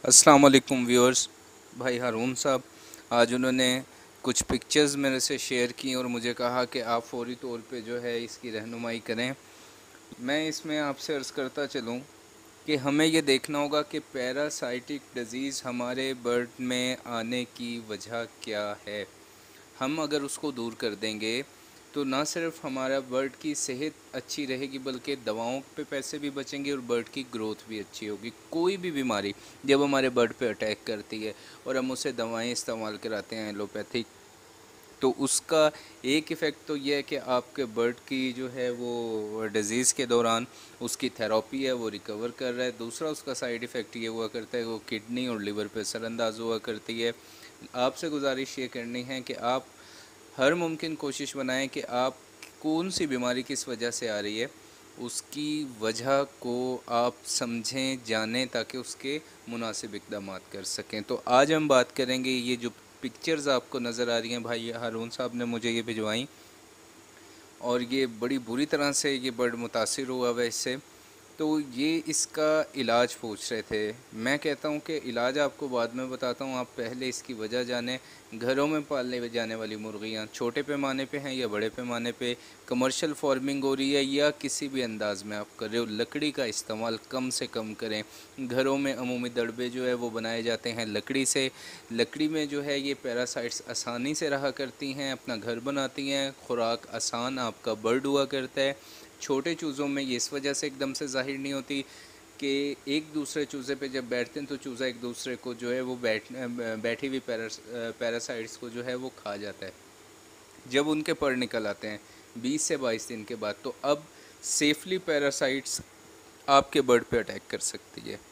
अस्सलाम वालेकुम व्यूअर्स। भाई हारून साहब आज उन्होंने कुछ पिक्चर्स मेरे से शेयर की और मुझे कहा कि आप फौरी तौर पे जो है इसकी रहनुमाई करें। मैं इसमें आपसे अर्ज़ करता चलूँ कि हमें ये देखना होगा कि पैरासाइटिक डिज़ीज़ हमारे बर्ड में आने की वजह क्या है। हम अगर उसको दूर कर देंगे तो ना सिर्फ हमारा बर्ड की सेहत अच्छी रहेगी बल्कि दवाओं पे पैसे भी बचेंगे और बर्ड की ग्रोथ भी अच्छी होगी। कोई भी बीमारी जब हमारे बर्ड पे अटैक करती है और हम उसे दवाएं इस्तेमाल कराते हैं एलोपैथिक, तो उसका एक इफ़ेक्ट तो यह है कि आपके बर्ड की जो है वो डिज़ीज़ के दौरान उसकी थेरेपी है वो रिकवर कर रहा है। दूसरा उसका साइड इफ़ेक्ट ये हुआ करता है वो किडनी और लिवर पे असरअंदाज हुआ करती है। आपसे गुजारिश ये करनी है कि आप हर मुमकिन कोशिश बनाएं कि आप कौन सी बीमारी किस वजह से आ रही है उसकी वजह को आप समझें जानें ताकि उसके मुनासिब इक़दामात कर सकें। तो आज हम बात करेंगे, ये जो पिक्चर्स आपको नज़र आ रही हैं भाई हारून साहब ने मुझे ये भिजवाई और ये बड़ी बुरी तरह से ये बर्ड मुतासिर हुआ हुआ इससे। तो ये इसका इलाज पूछ रहे थे। मैं कहता हूँ कि इलाज आपको बाद में बताता हूँ, आप पहले इसकी वजह जानें। घरों में पालने जाने वाली मुर्गियाँ छोटे पैमाने पे हैं या बड़े पैमाने पे कमर्शियल फार्मिंग हो रही है या किसी भी अंदाज़ में आप कर रहे हो, लकड़ी का इस्तेमाल कम से कम करें। घरों में अमूमी दड़बे जो है वो बनाए जाते हैं लकड़ी से। लकड़ी में जो है ये पैरासाइट्स आसानी से रहा करती हैं, अपना घर बनाती हैं, खुराक आसान आपका बर्ड हुआ करता है। छोटे चूज़ों में ये इस वजह से एकदम से ज़ाहिर नहीं होती कि एक दूसरे चूज़े पे जब बैठते हैं तो चूज़ा एक दूसरे को जो है वो बैठी हुई पैरासाइट्स को जो है वो खा जाता है। जब उनके पर निकल आते हैं 20 से 22 दिन के बाद, तो अब सेफली पैरासाइट्स आपके बर्ड पे अटैक कर सकती है।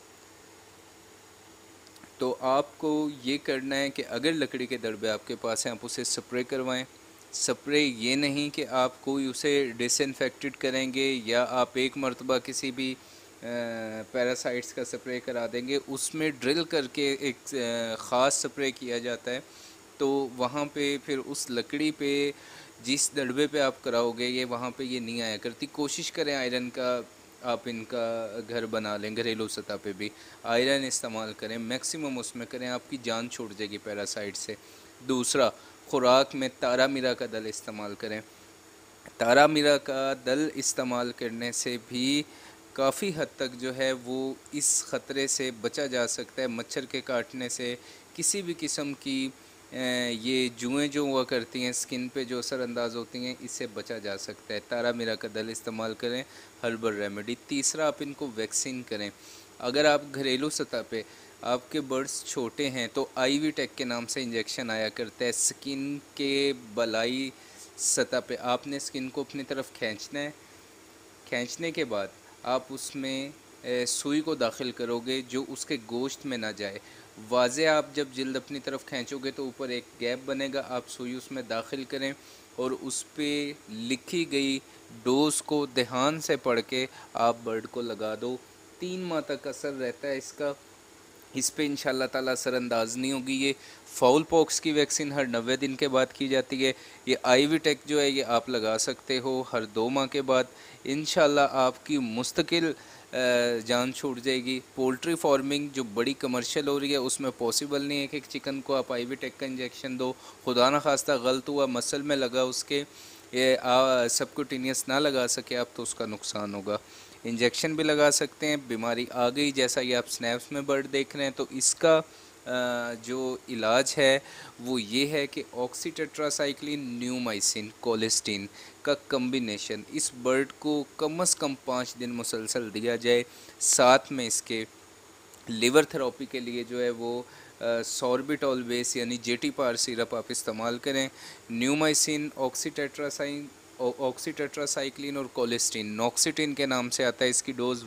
तो आपको ये करना है कि अगर लकड़ी के दड़बे आपके पास हैं आप उसे स्प्रे करवाएं। स्प्रे ये नहीं कि आप कोई उसे डिसइंफेक्टेड करेंगे या आप एक मरतबा किसी भी पैरासाइट्स का स्प्रे करा देंगे, उसमें ड्रिल करके एक ख़ास स्प्रे किया जाता है। तो वहाँ पे फिर उस लकड़ी पे जिस दड़बे पे आप कराओगे ये वहाँ पे ये नहीं आया करती। कोशिश करें आयरन का आप इनका घर बना लें, घरेलू सतह पे भी आयरन इस्तेमाल करें, मैक्सिमम उसमें करें, आपकी जान छूट जाएगी पैरासाइट से। दूसरा, खुराक में तारा मीरा का दल इस्तेमाल करें। तारा मीरा का दल इस्तेमाल करने से भी काफ़ी हद तक जो है वो इस ख़तरे से बचा जा सकता है, मच्छर के काटने से, किसी भी किस्म की ये जुएँ जो हुआ करती हैं स्किन पे जो असरअंदाज होती हैं, इससे बचा जा सकता है। तारा मीरा का दल इस्तेमाल करें, हर्बल रेमेडी। तीसरा, आप इनको वैक्सीन करें। अगर आप घरेलू सतह पे आपके बर्ड्स छोटे हैं तो आईवी टेक के नाम से इंजेक्शन आया करता है स्किन के बलाई सतह पे। आपने स्किन को अपनी तरफ खींचना है, खींचने के बाद आप उसमें सुई को दाखिल करोगे जो उसके गोश्त में ना जाए। वाज़े आप जब जिल्द अपनी तरफ खींचोगे तो ऊपर एक गैप बनेगा, आप सुई उसमें दाखिल करें और उस पे लिखी गई डोज़ को ध्यान से पढ़ के आप बर्ड को लगा दो। 3 माह तक असर रहता है इसका, इस पे इंशाल्लाह ताला असरअंदाज नहीं होगी। ये फाउल पॉक्स की वैक्सीन हर 90 दिन के बाद की जाती है। ये आईवी टेक जो है ये आप लगा सकते हो हर 2 माह के बाद। इंशाल्लाह आपकी मुस्तकिल जान छूट जाएगी। पोल्ट्री फार्मिंग जो बड़ी कमर्शियल हो रही है उसमें पॉसिबल नहीं है कि एक चिकन को आप आईवी टेक का इंजेक्शन दो, खुदा न खास्ता गलत हुआ मसल में लगा उसके, ये सबक्यूटेनियस ना लगा सके आप तो उसका नुकसान होगा। इंजेक्शन भी लगा सकते हैं, बीमारी आ गई जैसा ये आप स्नैप्स में बर्ड देख रहे हैं तो इसका जो इलाज है वो ये है कि ऑक्सीटेट्रासाइक्लिन न्यूमाइसिन कोलेस्टीन का कम्बिनेशन इस बर्ड को कम से कम 5 दिन मुसलसल दिया जाए। साथ में इसके लिवर थेरेपी के लिए जो है वो सॉर्बिटॉल बेस यानी जेटी पार सिरप आप इस्तेमाल करें। न्यूमाइसिन, ऑक्सीटेट्रासाइक्लिन और कोलेस्टीन, नॉक्सिटिन के नाम से आता है। इसकी डोज़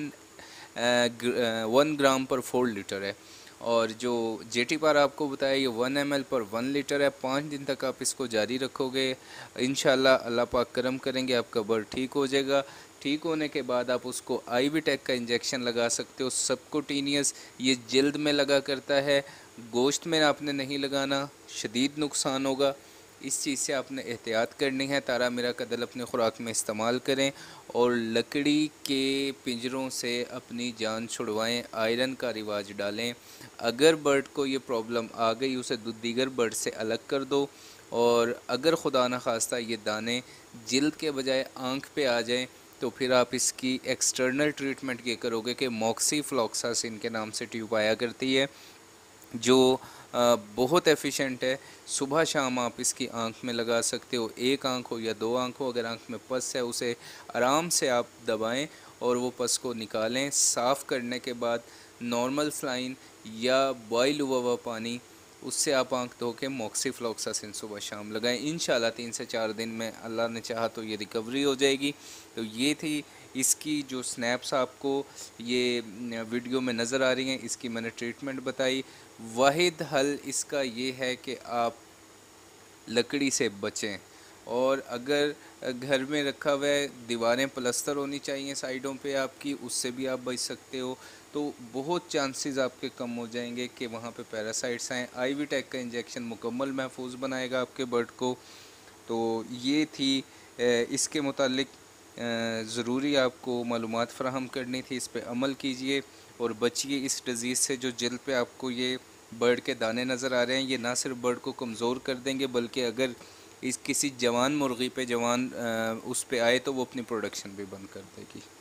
1 ग्राम पर 4 लीटर है और जो जेटी पार आपको बताया ये 1 ml पर 1 लीटर है। 5 दिन तक आप इसको जारी रखोगे, इंशाल्लाह अल्लाह पाक करम करेंगे आपका बर्ड ठीक हो जाएगा। ठीक होने के बाद आप उसको आईवी टेक का इंजेक्शन लगा सकते हो सबक्यूटेनियस, ये जल्द में लगा करता है, गोश्त में आपने नहीं लगाना, शदीद नुकसान होगा। इस चीज़ से आपने एहतियात करनी है। तारा मीरा का दल अपनी खुराक में इस्तेमाल करें और लकड़ी के पिंजरों से अपनी जान छुड़वाएं, आयरन का रिवाज डालें। अगर बर्ड को ये प्रॉब्लम आ गई, उसे दीगर बर्ड से अलग कर दो। और अगर खुदा न खास्ता ये दाने जिल्द के बजाय आँख पे आ जाएं, तो फिर आप इसकी एक्सटर्नल ट्रीटमेंट ये करोगे कि मॉक्सीफ्लॉक्सासिन के नाम से ट्यूब आया करती है, जो बहुत एफिशिएंट है। सुबह शाम आप इसकी आँख में लगा सकते हो, एक आँख हो या दो आँख हो। अगर आँख में पस है, उसे आराम से आप दबाएं और वो पस को निकालें। साफ़ करने के बाद नॉर्मल सलाइन या बॉयल हुआ हुआ पानी, उससे आप आँख धो के मॉक्सीफ्लॉक्सासिन सुबह शाम लगाएं। इंशाल्लाह 3 से 4 दिन में अल्लाह ने चाहा तो ये रिकवरी हो जाएगी। तो ये थी इसकी जो स्नैप्स आपको ये वीडियो में नज़र आ रही हैं, इसकी मैंने ट्रीटमेंट बताई। वाहिद हल इसका ये है कि आप लकड़ी से बचें। और अगर घर में रखा हुआ है, दीवारें प्लस्तर होनी चाहिए साइडों पे आपकी, उससे भी आप बच सकते हो। तो बहुत चांसेस आपके कम हो जाएंगे कि वहाँ पे पैरासाइट्स आएँ। आईवी टैग का इंजेक्शन मुकम्मल महफूज बनाएगा आपके बर्ड को। तो ये थी इसके मुतालिक ज़रूरी आपको मालूमात फ़राहम करनी थी। इस पे अमल कीजिए और बचिए इस डिज़ीज़ से। जो जल्द पे आपको ये बर्ड के दाने नज़र आ रहे हैं, ये ना सिर्फ बर्ड को कमज़ोर कर देंगे, बल्कि अगर इस किसी जवान मुर्गी पे जवान उस पे आए तो वो अपनी प्रोडक्शन भी बंद कर देगी।